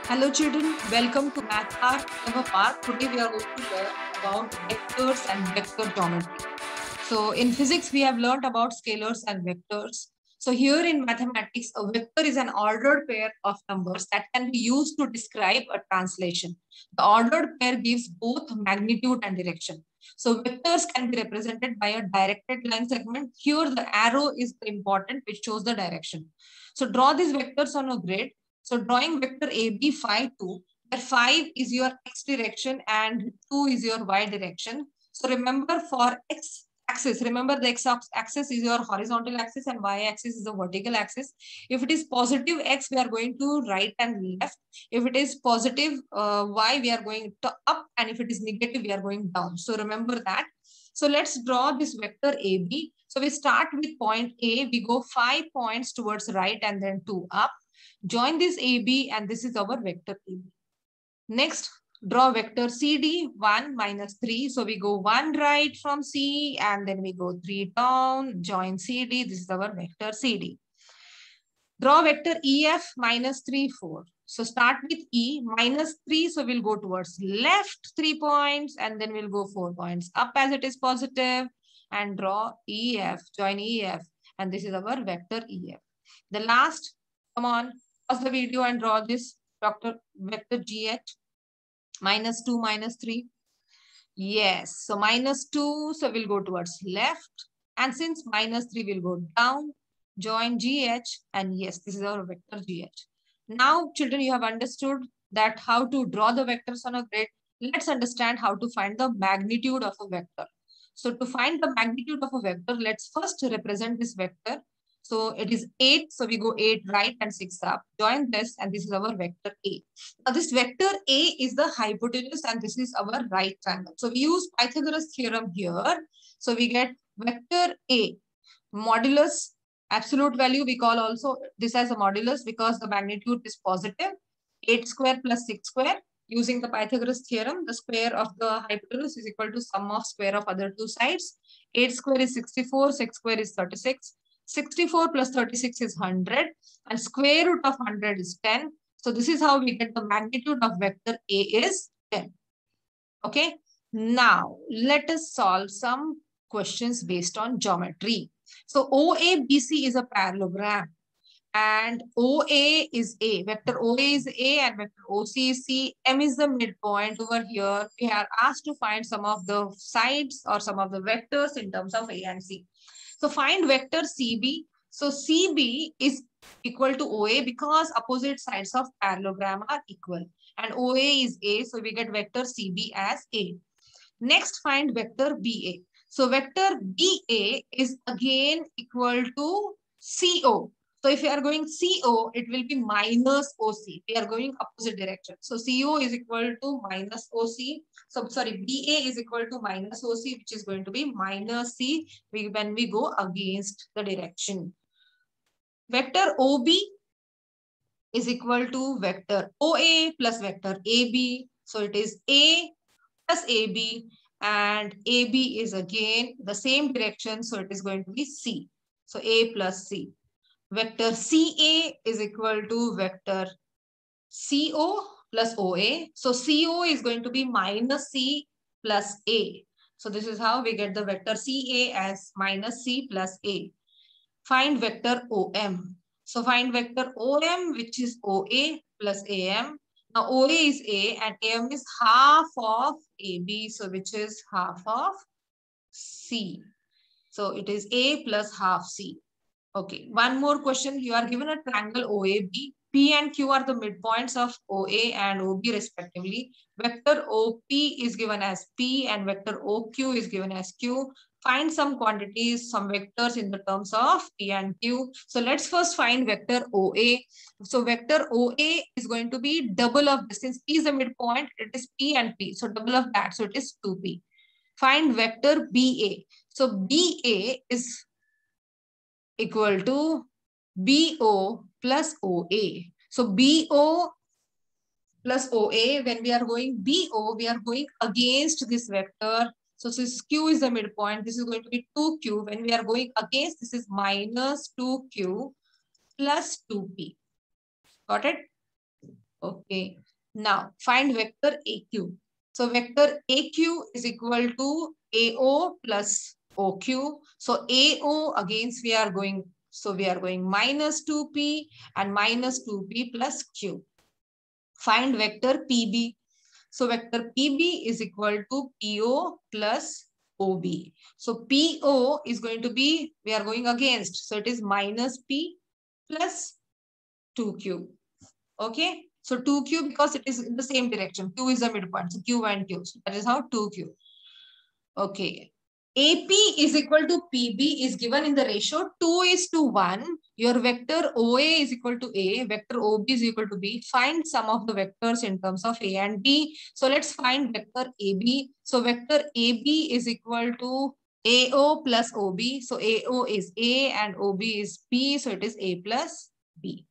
Hello children, welcome to Math Art Never Park. Today we are going to learn about vectors and vector geometry. So in physics we have learned about scalars and vectors. So here in mathematics, a vector is an ordered pair of numbers that can be used to describe a translation. The ordered pair gives both magnitude and direction. So vectors can be represented by a directed line segment. Here the arrow is important, which shows the direction. So draw these vectors on a grid. So drawing vector AB 5, 2, where 5 is your x direction and 2 is your y direction. So remember for x axis, remember the x axis is your horizontal axis and y axis is the vertical axis. If it is positive x, we are going to right and left. If it is positive y, we are going to up, and if it is negative, we are going down. So remember that. So let's draw this vector AB. So we start with point A, we go 5 points towards right and then 2 up. Join this AB and this is our vector AB. Next, draw vector CD 1 minus 3. So we go 1 right from C and then we go 3 down, join CD. This is our vector CD. Draw vector EF minus 3, 4. So start with E minus 3. So we'll go towards left 3 points and then we'll go 4 points up as it is positive and draw EF, join EF. And this is our vector EF. The last, come on, pause the video and draw this vector GH minus 2 minus 3. Yes, so minus 2, so we'll go towards left. And since minus 3 will go down, join GH, and yes, this is our vector GH. Now, children, you have understood that how to draw the vectors on a grid. Let's understand how to find the magnitude of a vector. So to find the magnitude of a vector, let's first represent this vector. So it is 8. So we go 8 right and 6 up. Join this and this is our vector A. Now this vector A is the hypotenuse and this is our right triangle. So we use Pythagoras theorem here. So we get vector A modulus absolute value. We call also this as a modulus because the magnitude is positive. 8 square plus 6 square. Using the Pythagoras theorem, the square of the hypotenuse is equal to sum of square of other two sides. 8 square is 64, 6 square is 36. 64 plus 36 is 100 and square root of 100 is 10. So this is how we get the magnitude of vector A is 10. Okay. Now let us solve some questions based on geometry. So OABC is a parallelogram and OA is A. Vector OA is A and vector OC is C. M is the midpoint over here. We are asked to find some of the sides or some of the vectors in terms of A and C. So find vector CB. So CB is equal to OA because opposite sides of parallelogram are equal. And OA is A, so we get vector CB as A. Next, find vector BA. So vector BA is again equal to CO. So if you are going CO, it will be minus OC. We are going opposite direction. So CO is equal to minus OC. So sorry, BA is equal to minus OC, which is going to be minus C when we go against the direction. Vector OB is equal to vector OA plus vector AB. So it is A plus AB and AB is again the same direction. So it is going to be C. So A plus C. Vector CA is equal to vector CO plus OA. So CO is going to be minus C plus A. So this is how we get the vector CA as minus C plus A. Find vector OM. So find vector OM, which is OA plus AM. Now OA is A and AM is half of AB. So which is half of C. So it is A plus half C. Okay, one more question. You are given a triangle OAB. P and Q are the midpoints of OA and OB respectively. Vector OP is given as P and vector OQ is given as Q. Find some quantities, some vectors in the terms of P and Q. So let's first find vector OA. So vector OA is going to be double of this. Since P is the midpoint, it is P and P. So double of that. So it is 2P. Find vector BA. So BA is equal to BO plus OA. So BO plus OA, when we are going BO, we are going against this vector. So since Q is the midpoint, this is going to be 2Q. When we are going against, this is minus 2Q plus 2P. Got it? Okay. Now find vector AQ. So vector AQ is equal to AO plus OQ. So AO against we are going. So we are going minus 2P and minus 2P plus Q. Find vector PB. So vector PB is equal to PO plus OB. So PO is going to be, we are going against. So it is minus P plus 2Q. Okay. So 2Q because it is in the same direction. Q is the midpoint. So Q and Q. So that is how 2Q. Okay. AP is equal to PB is given in the ratio 2:1. Your vector OA is equal to A, vector OB is equal to B. Find sum of the vectors in terms of A and B. So let's find vector AB. So vector AB is equal to AO plus OB. So AO is A and OB is B. So it is A plus B.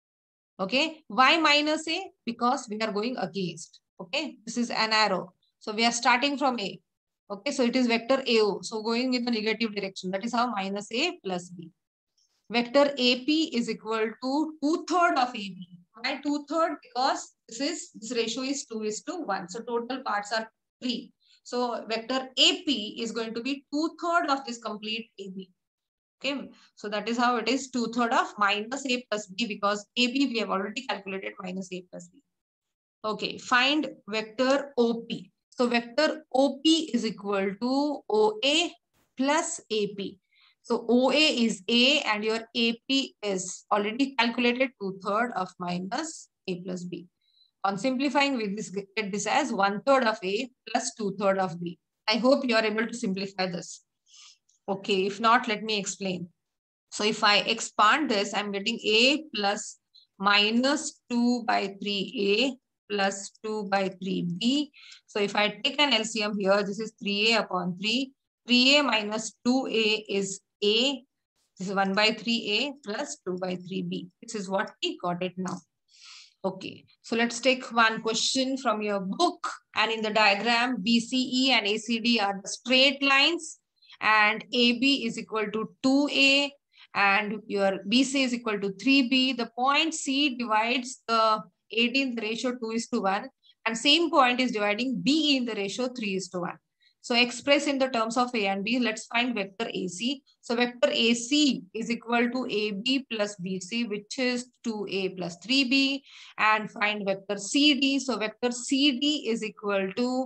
Okay. Why minus A? Because we are going against. Okay. This is an arrow. So we are starting from A. Okay, so it is vector AO. So going in the negative direction. That is how minus A plus B. Vector AP is equal to 2/3 of AB. Why 2/3? Because this ratio is 2:1. So total parts are 3. So vector AP is going to be 2/3 of this complete AB. Okay, so that is how it is 2/3 of minus A plus B, because AB we have already calculated minus A plus B. Okay, find vector OP. So vector OP is equal to OA plus AP. So OA is A and your AP is already calculated 2/3 of minus A plus B. On simplifying, we get this as 1/3 of A plus 2/3 of B. I hope you are able to simplify this. Okay, if not, let me explain. So if I expand this, I'm getting A plus minus 2 by 3A plus 2 by 3B. So if I take an LCM here, this is 3A upon 3. 3A minus 2A is A. This is 1 by 3A plus 2 by 3B. This is what we got it now. Okay, so let's take one question from your book. And in the diagram, BCE and ACD are the straight lines. And AB is equal to 2A. And your BC is equal to 3B. The point C divides the AD in the ratio 2:1. And same point is dividing BE in the ratio 3:1. So express in the terms of A and B, let's find vector AC. So vector AC is equal to AB plus BC, which is 2A plus 3B. And find vector CD. So vector CD is equal to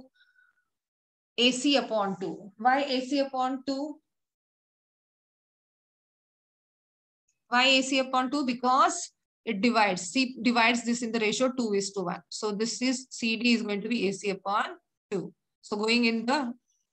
AC upon 2. Why AC upon 2? Why AC upon 2? Because it divides. C divides this in the ratio 2:1. So this is CD is going to be AC upon 2. So going in the,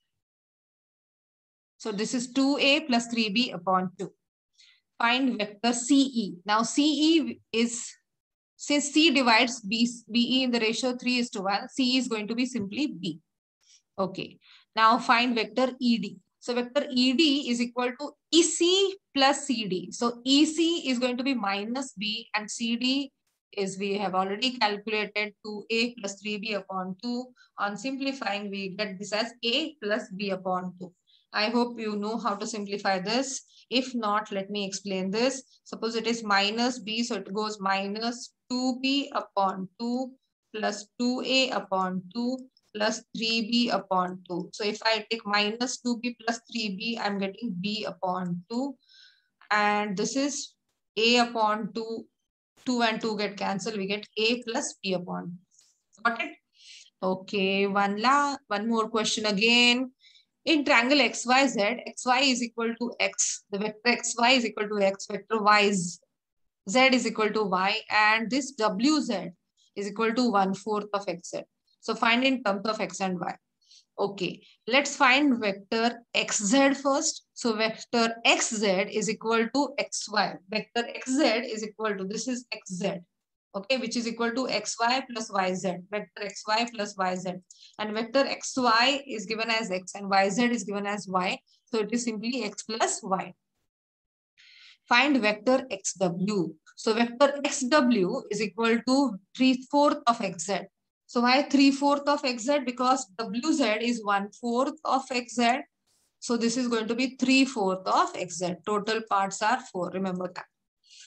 so this is 2A plus 3B upon 2. Find vector CE. Now CE is, since C divides BE in the ratio 3:1, CE is going to be simply B. Okay. Now find vector ED. So vector ED is equal to EC plus CD. So EC is going to be minus B and CD is, we have already calculated 2A plus 3B upon 2. On simplifying, we get this as A plus B upon 2. I hope you know how to simplify this. If not, let me explain this. Suppose it is minus B, so it goes minus 2B upon 2 plus 2A upon 2 plus 3B upon 2. So if I take minus 2B plus 3B, I'm getting B upon 2. And this is A upon 2. 2 and 2 get cancelled. We get A plus B upon 2. Got it? Okay, one more question again. In triangle XYZ, XY is equal to X. The vector XY is equal to X. Vector Y is Z is equal to Y. And this WZ is equal to 1/4 of XZ. So find in terms of X and Y. Okay, let's find vector XZ first. So vector XZ is equal to XY. Vector XZ is equal to, this is XZ. Okay, which is equal to XY plus YZ. Vector XY plus YZ. And vector XY is given as X and YZ is given as Y. So it is simply X plus Y. Find vector XW. So vector XW is equal to 3/4 of XZ. So why 3/4 of XZ? Because WZ is 1/4 of XZ. So this is going to be 3/4 of XZ. Total parts are 4. Remember that.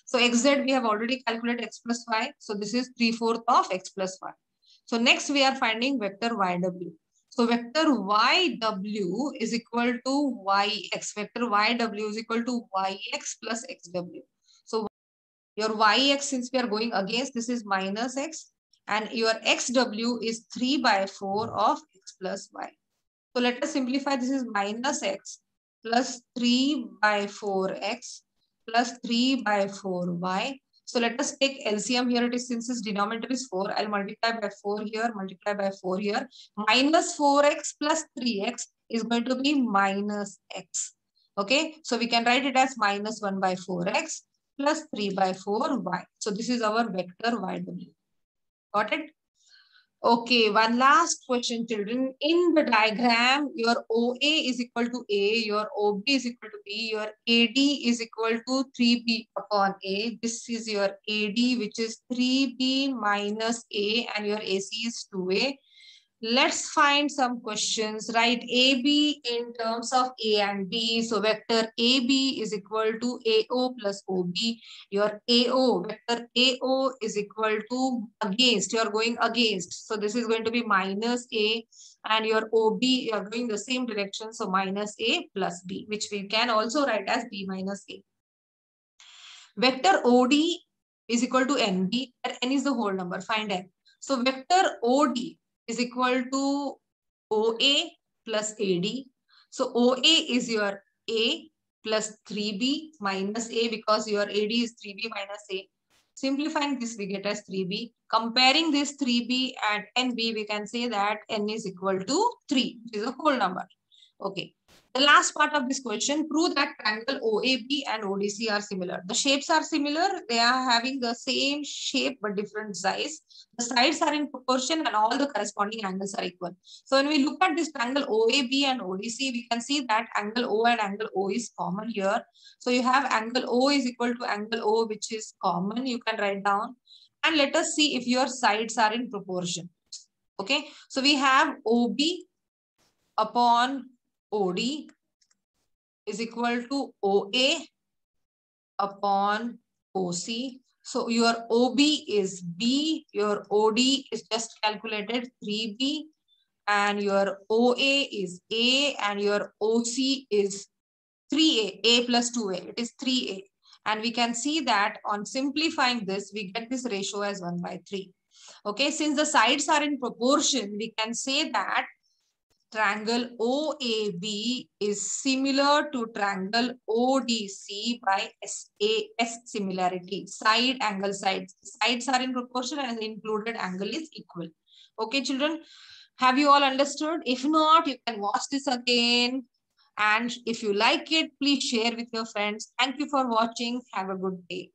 So xz we have already calculated x plus y. So this is 3/4 of x plus y. So next we are finding vector yw. So vector yw is equal to yx. Vector yw is equal to yx plus xw. So your yx, since we are going against, this is minus x, and your xw is 3/4 of x plus y. So let us simplify. This is minus x plus 3/4x plus 3/4y. So let us take LCM here. It is, since its denominator is 4, I'll multiply by 4 here, multiply by 4 here. Minus 4x plus 3x is going to be minus x. Okay, so we can write it as minus 1/4x plus 3/4y. So this is our vector yw. Got it? Okay, one last question, children. In the diagram, your OA is equal to A, your OB is equal to B, your AD is equal to 3B upon A. This is your AD, which is 3B minus A, and your AC is 2A. Let's find some questions. Write AB in terms of A and B. So vector AB is equal to AO plus OB. Your AO, vector AO is equal to against. You are going against. So this is going to be minus A, and your OB, you are going the same direction. So minus A plus B, which we can also write as B minus A. Vector OD is equal to NB, where N is the whole number. Find N. So vector OD is equal to OA plus AD. So OA is your A plus 3B minus A, because your AD is 3B minus A. Simplifying this, we get as 3B. Comparing this 3B and NB, we can say that N is equal to 3, which is a whole number. Okay. The last part of this question, prove that triangle OAB and ODC are similar. The shapes are similar. They are having the same shape but different size. The sides are in proportion and all the corresponding angles are equal. So when we look at this triangle OAB and ODC, we can see that angle O and angle O is common here. So you have angle O is equal to angle O, which is common. You can write down. And let us see if your sides are in proportion. Okay. So we have OB upon OD is equal to OA upon OC. So your OB is B, your OD is just calculated 3B, and your OA is A, and your OC is 3A, A plus 2A, it is 3A. And we can see that on simplifying this, we get this ratio as 1/3. Okay, since the sides are in proportion, we can say that triangle OAB is similar to triangle ODC by SAS similarity. Side angle sides. Sides are in proportion and the included angle is equal. Okay, children, have you all understood? If not, you can watch this again. And if you like it, please share with your friends. Thank you for watching. Have a good day.